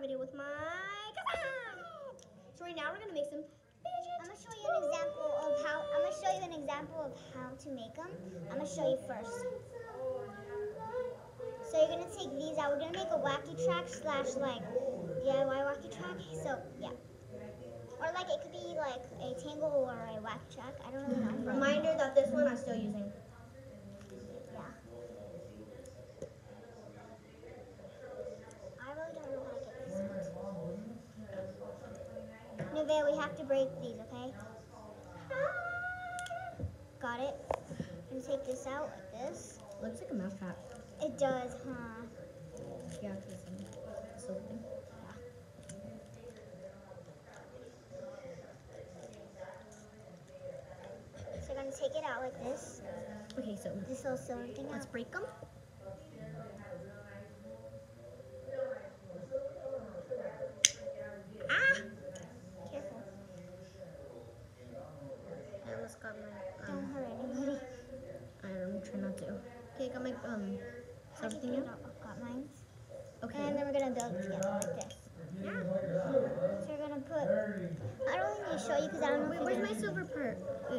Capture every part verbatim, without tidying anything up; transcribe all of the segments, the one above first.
video with my cousin. So right now we're gonna make some fidget. I'm gonna show you an example of how. I'm gonna show you an example of how to make them. I'm gonna show you first. So you're gonna take these out. We're gonna make a wacky track slash like D I Y wacky track. So yeah, or like it could be like a tangle or a wacky track. I don't really know. Reminder that this one I'm still using. Yeah. I really don't know how to get this one. Nevaeh, we have to break these, okay? Got it? I'm gonna take this out like this. Looks like a mouse trap. It does, huh? Yeah, because it's silver thing. So I'm gonna take it out like this. Okay, so This little silver thing let's out. break them. Ah! Careful. I almost got my. Don't Um, hurt anybody. I'm trying not to. Okay, got my um I silver just thing got, out. got mine. Okay. And then we're gonna build it together like this. Yeah. So we're gonna put. I don't really need to show you because I don't know. Wait, if where's you're my gonna- silver part? Ew.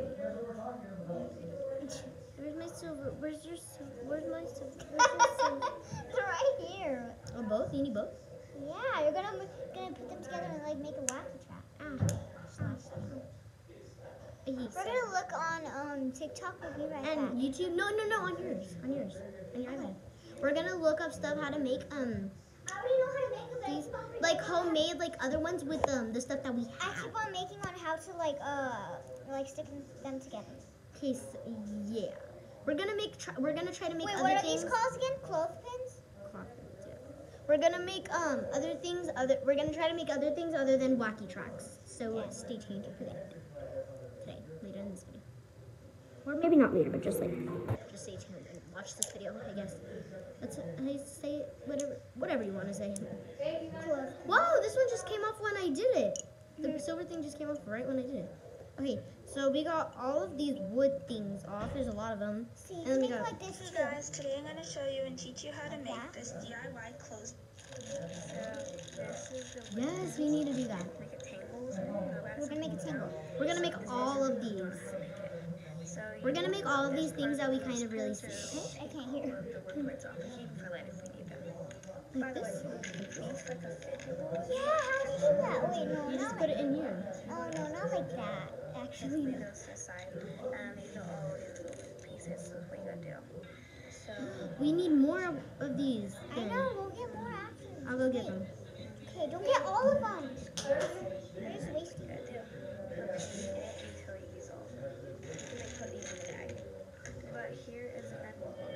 Where's my silver? Where's your? sil- Where's my silver? Where's your silver? It's right here. Oh, both? You need both? Yeah, you're gonna gonna put them together and like make a wacky track. Ah. Slash down. Yes. We're gonna look on um TikTok. We'll be right And back. YouTube? No, no, no. On yours. On yours. On your iPad. We're gonna look up stuff how to make um I already know how to make a these baby. like homemade like other ones with um the stuff that we I have. keep on making on how to like uh like stick them together. Okay, so, yeah. We're gonna make. Try, we're gonna try to make Wait, other what are things. these called again? Clothespins? Clothespins, yeah. We're gonna make um other things. Other. We're gonna try to make other things other than wacky tracks. So Yeah. stay tuned for that today, later in this video, or maybe not later, but just like just stay tuned and watch this video. I guess. That's I say whatever whatever you want to say. Clothes. Whoa! This one just came off when I did it. The silver thing just came off right when I did it. Okay, so we got all of these wood things off. There's a lot of them. See, you And then we make got- like this So too. guys, today I'm going to show you and teach you how to Like make that? this D I Y clothes. So this is the Yes, we need to do that. make it tangles. I don't know about We're gonna make a tangle. We're gonna make all of these. So We're gonna make all of these things that we kind of really see. I can't hear. the wood parts off. We can even for later if we need them. By Like the way, this. these like a fidget ball. Yeah, how do you do that? Wait, no, You just not put like it in here. Oh no, not like that. Actually, Leave no. those to the side. And these are all these little pieces. That's what you gotta do. So We need more of, of these. I Then. know. We'll get more after. I'll go get them. Okay, don't get all of them. You're just wasting you it. gotta do. Until you use all of them. And then put these in the bag. But here is an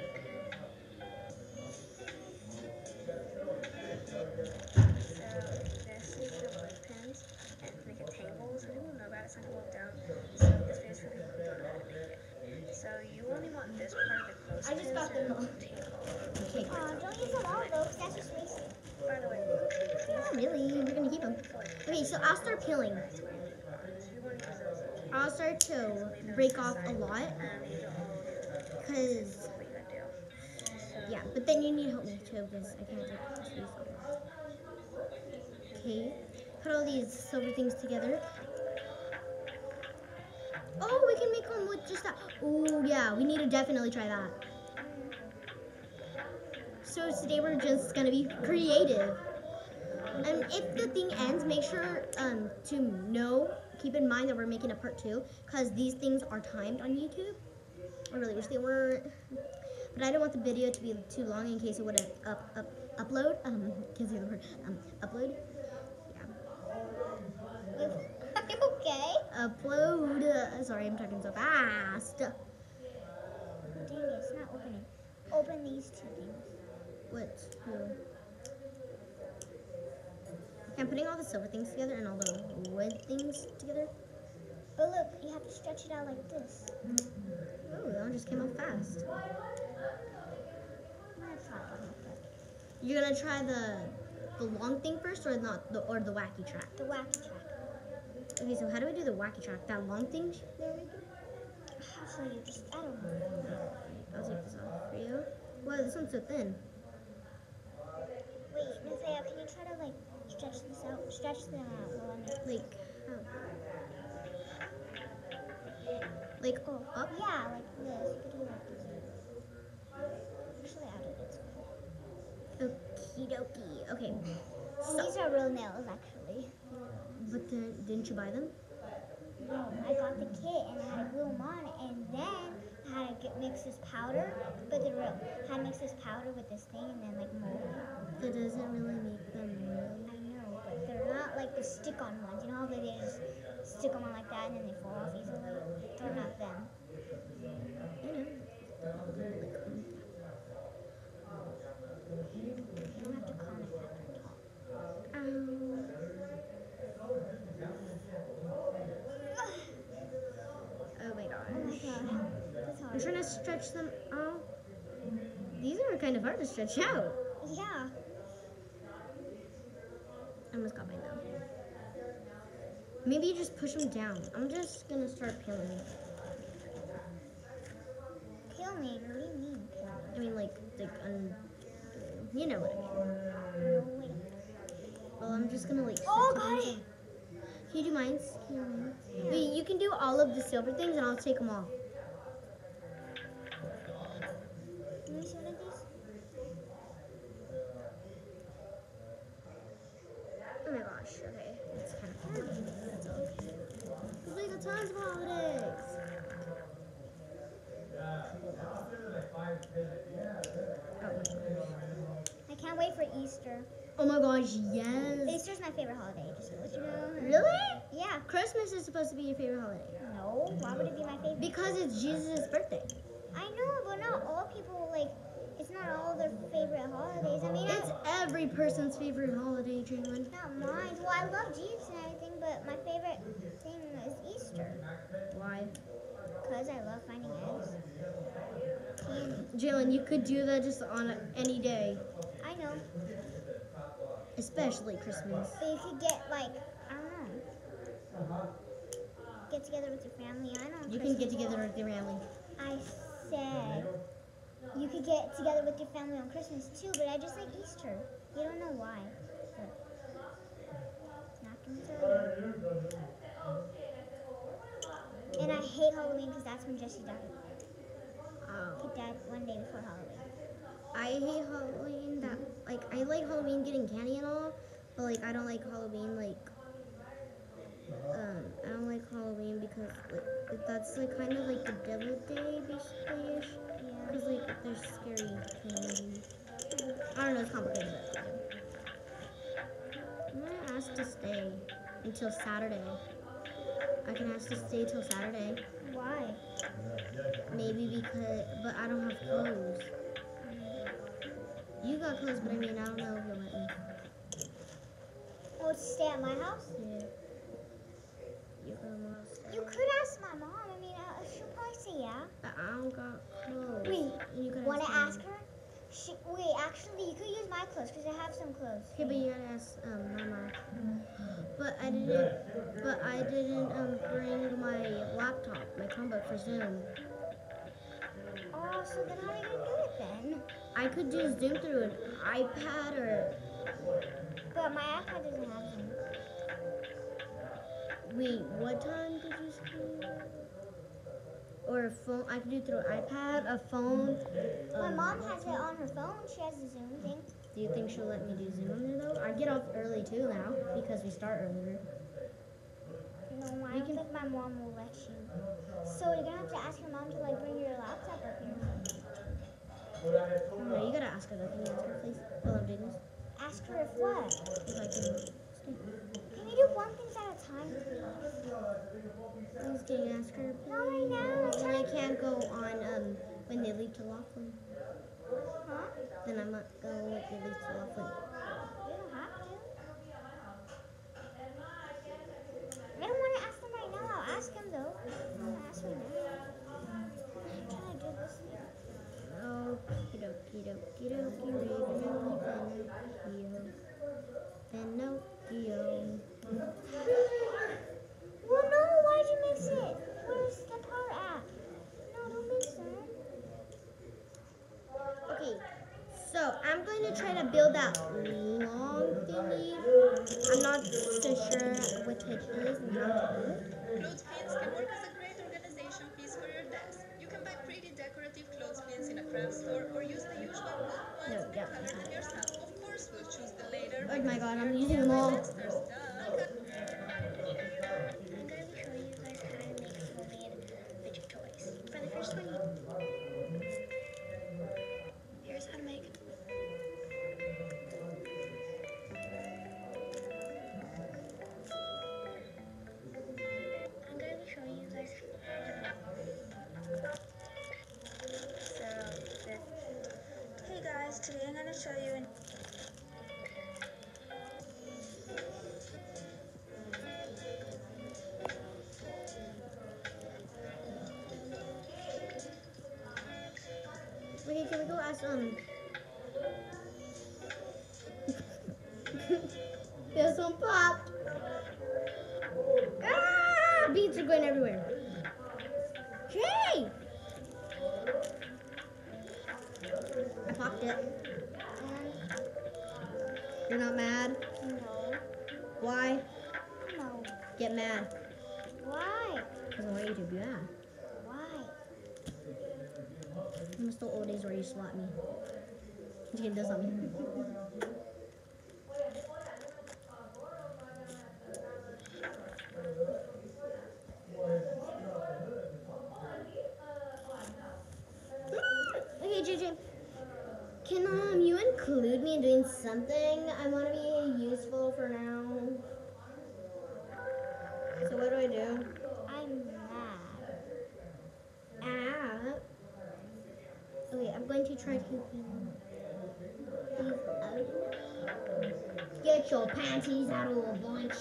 So this is the wood pins and make a tangle. Some people know about it, some people don't. So this video is for people who don't know how to make it. So you only want this part of the clothes. I just got them all. Okay. Aw, don't use them all though, 'cause that's just wasted. By the way, Not really. We're gonna keep them. Okay, so I'll start peeling. these are you want to use those. I'll start to break off a lot, And these are all cause what you gotta do. So yeah. But then you need to help me too, because I can't take these off. Okay. Put all these silver things together. Oh, we can make one with just that. Oh, yeah. We need to definitely try that. So today we're just gonna be creative. And if the thing ends, make sure um, to know, keep in mind that we're making a part two, because these things are timed on YouTube. I really wish they weren't, but I don't want the video to be too long in case it would up, up, upload. Um, can't say the word. Um, upload. Yeah. Are you okay? Upload. Uh, sorry, I'm talking so fast. Dang it, it's not opening. Open these two things. What? Two? Okay, I'm putting all the silver things together and all the wood things together. But look, you have to stretch it out like this. Oh, that one just came out fast. I'm gonna try one with the, You're gonna try the the long thing first, or not the or the wacky track? the wacky track. Okay, so how do we do the wacky track? That long thing? There we go. I'll show you. Just I don't know. I'll take this off for you. Wow, this one's so thin. Wait, Nevaeh, Isaiah, can you try to like stretch this out? Stretch them out. Well, I mean, Like, how? Like, oh, up? yeah, like this. You could do like this. Actually, I did it. Okie dokie. Okay. And these are real nails, actually. But then, didn't you buy them? No, I got the kit and I had to glue them on, and then I had to get, mix this powder, but they're real. I had to mix this powder with this thing and then like mold it. That doesn't really make them real. I know, but they're not like the stick-on ones. You know how they just stick them on like that and then they fall off easily? They're not them. You know. Like, um, You don't have to comment after talk. um, oh my Oh gosh. my god, that's I'm hard. trying to stretch them out. These are kind of hard to stretch out. Yeah. I almost got mine though. Maybe you just push them down. I'm just gonna start peeling it. Kill me. What do you mean? Kill me? I mean, like, like, un- you know what I mean. No, wait. Well, I'm just gonna like. Oh, stretch got them it. out. Can you do mine? Can you do mine? Wait, you can do all of the silver things, and I'll take them off. Let me see one of these. Oh my gosh. Okay, it's kind of hard. That's okay. Cause we got tons of holidays. I can't wait for Easter. Oh my gosh, yes. Easter's my favorite holiday, just to let you know. Really? Yeah. Christmas is supposed to be your favorite holiday. No, why would it be my favorite? Because it's Jesus' birthday. I know, but not all people, like, it's not all their favorite holidays. I mean, It's I, every person's favorite holiday, Jalen. not mine. Well, I love Jesus and everything, but my favorite thing is Easter. Why? Because I love finding eggs. Candy. Jalen, you could do that just on any day, I know. especially Christmas. But you could get, like, I don't know. Get together with your family. I know. You can get Christmas. together with your family. I said you could get together with your family on Christmas too, but I just like Easter. You don't know why. But not gonna tell you. And I hate Halloween because that's when Jesse died. Oh. He died one day before Halloween. I hate Halloween. That like I like Halloween getting candy and all, but like I don't like Halloween like um I don't like Halloween because like that's like kind of like the Devil Day basically ish. Yeah. Cause like there's scary candy. I don't know, it's complicated. I'm gonna ask to stay until Saturday. I can ask to stay till Saturday. Why? Maybe because, but I don't have clothes. You got clothes, but I mean, I don't know if you'll let me. Oh, to stay at my house? Yeah. You can want to stay. You could ask my mom. I mean, uh, she'll probably say yeah. But I don't got clothes. Wait, You could want to me. ask her? She, wait, actually, you could use my clothes because I have some clothes. Okay, but you gotta ask um, Mama. But I didn't. But I didn't um bring my laptop, my Chromebook for Zoom. Oh, so then how are you gonna do it then? I could do Zoom through an iPad or But my iPad doesn't have Zoom. wait. What time did you say? Or a phone? I could do through an iPad, a phone. My um, mom has it on her phone. She has a Zoom thing. Do you think she'll let me do Zoom on there though? I get off early too now because we start earlier. No, I You don't can- think my mom will let you. So you're gonna have to ask your mom to like bring your laptop up here. No, you gotta ask her though. Can you ask her please? While I'm doing this, Ask her if what? if I can stay. Can you do one thing at a time, please? Please can you ask her? Not right now. I'm Then trying I to. can't go on um when they leave to Laughlin. Huh? Then I'm not go when they leave to Laughlin. You don't have to. I don't want to ask them right now. I'll ask them though. I'm gonna ask right now. I'm trying to do this. Okie dokie dokie dokie dokie Pinocchio. Well, no. Why'd you mix it? Where's the part at? No, don't mix it. Okay, so I'm going to try to build that long thingy. I'm not so sure what it is and how to do it. Clothespins can work as a great organization piece for your desk. You can buy pretty decorative clothespins in a craft store or use the usual wood ones No, and yeah. color them yourself. Of course, we'll choose the later. Oh my god, I'm because using we are them all. masters, duh. I'm going to be showing you guys how to make homemade fidget toys. For the first one, you... here's how to make it. I'm going to be showing you guys so this. Hey guys, today I'm going to show you an Okay, can we go ask um this one popped. Ah, beads are going everywhere. Jay! I popped it. You're not mad? No. Why? No. Get mad. Why? Because I want you to be mad. Why? I miss the old days where you slapped me. You can do something. Okay, J J. Can um you include me in doing something? I want to be useful for now. So what do I do? I'm mad. Ah. Okay, I'm going to try to clean these out. Get your panties out of a bunch.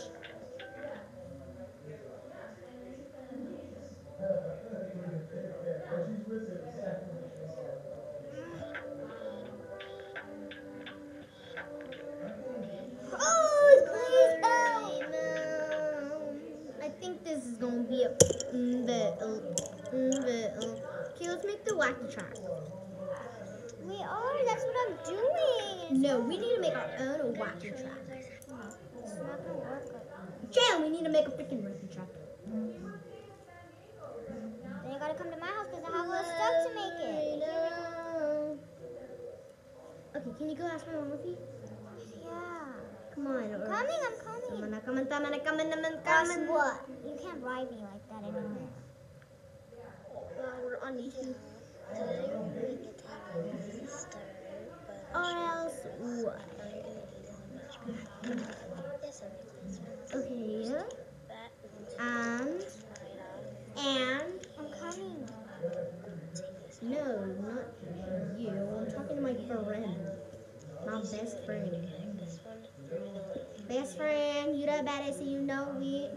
Oh, please help! No. I think this is gonna be a mm, bit, uh, mm, bit, uh. Okay, let's make the wacky track. We are. That's what I'm doing. No, we need to make our own wacky track. It's not gonna work. Jam, we need to make a freaking wacky track. Then you gotta come to my house because I have all the stuff to make it. No. Okay, can you go ask my mom with you? Yeah. Come on. Or, Coming, I'm coming. Come on, come on, come on, come on, come on, Guess come on. what? You can't bribe me like that anymore. Well, we're on YouTube. today we're going to take this stir, but Or else what? now you're going to do this much better. Yes, I'm Okay. that And, right off. and, I'm coming. Take this no, not you. I'm talking to my friend. My best friend. this one. Best friend, you the baddest, so you know it.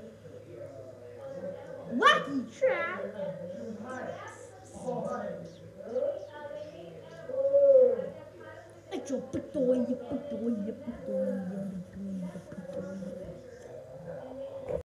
Wacky track. It's your